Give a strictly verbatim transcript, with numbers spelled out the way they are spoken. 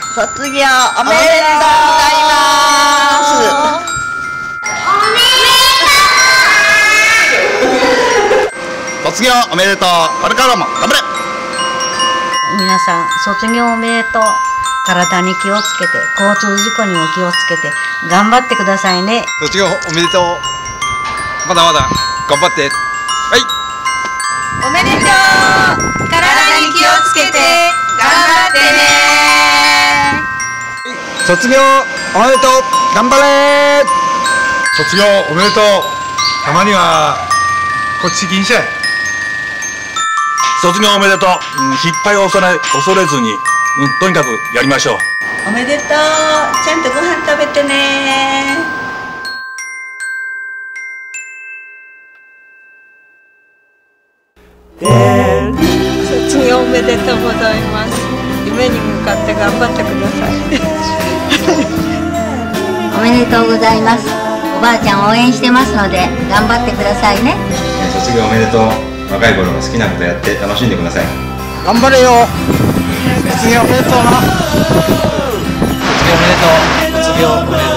卒業おめでとうございます。 卒業おめでとう。これからも頑張れ。 皆さん卒業おめでとう。体に気をつけて、交通事故にも気をつけて頑張ってくださいね。 卒業おめでとう。まだまだ頑張って。はい。 おめでとう。体に気をつけて頑張ってね。 卒業おめでとう。頑張れ。 卒業おめでとう。たまにはこっち来んしゃい。 卒業おめでとう。うん、失敗を恐れ恐れずに、うん、とにかくやりましょう。 おめでとう。ちゃんとご飯食べてね。 卒業おめでとうございます。夢に向かって頑張ってください。 おめでとうございます。おばあちゃん応援してますので頑張ってくださいね。 卒業おめでとう。若い頃の好きなことやって楽しんでください。 頑張れよ。卒業おめでとうな。 卒業おめでとう。卒業おめでとう。